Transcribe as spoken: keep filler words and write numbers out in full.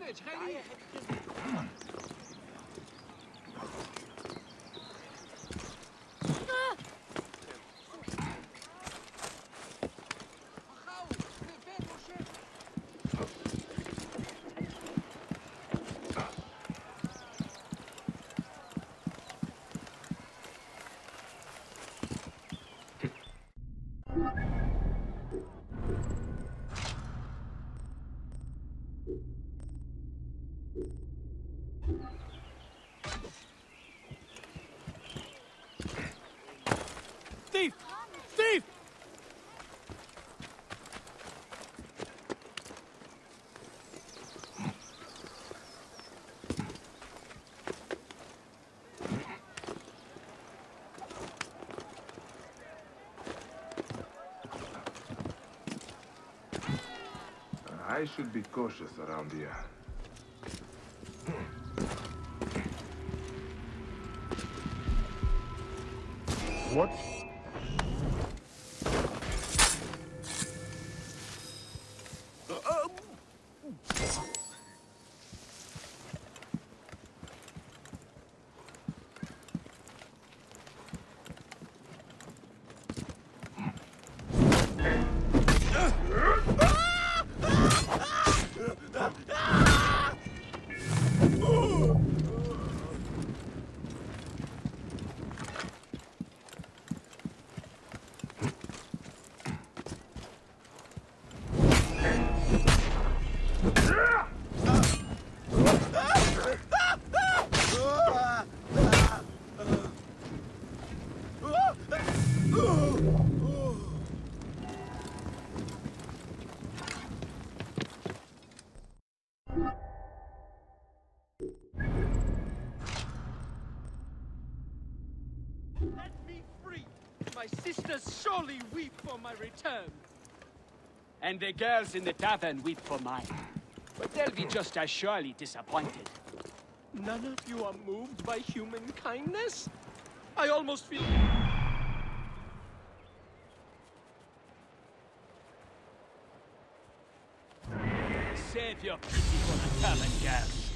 Steve! Steve! I should be cautious around here. What? Let me free! My sisters surely weep for my return. And the girls in the tavern weep for mine. But they'll be just as surely disappointed. None of you are moved by human kindness? I almost feel... Save your pity for the tavern girls.